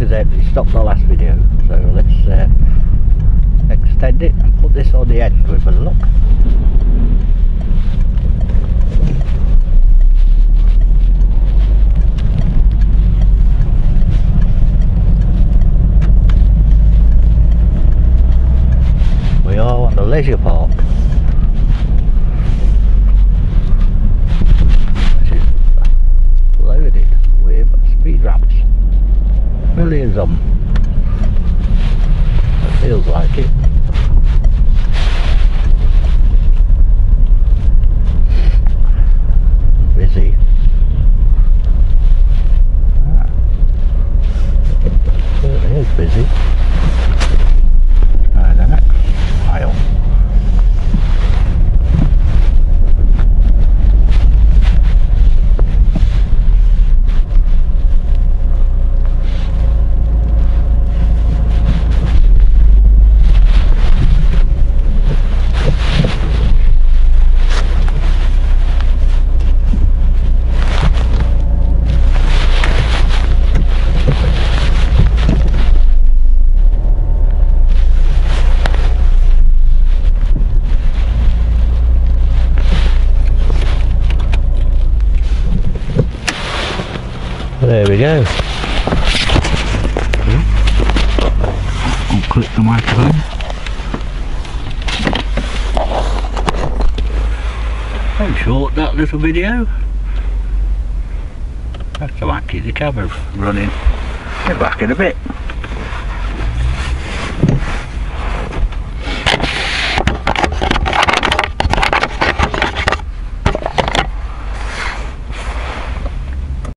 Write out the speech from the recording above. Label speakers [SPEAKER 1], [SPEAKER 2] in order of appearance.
[SPEAKER 1] accidentally stopped the last video, so let's extend it and put this on the end with a look. We are on the leisure park. Which is loaded with speed ramps. Millions of them. It feels like it. Busy. Certainly is busy. And the next mile. There we go. Unclip the microphone. How short that little video. That's to keep the camera running. Get back in a bit.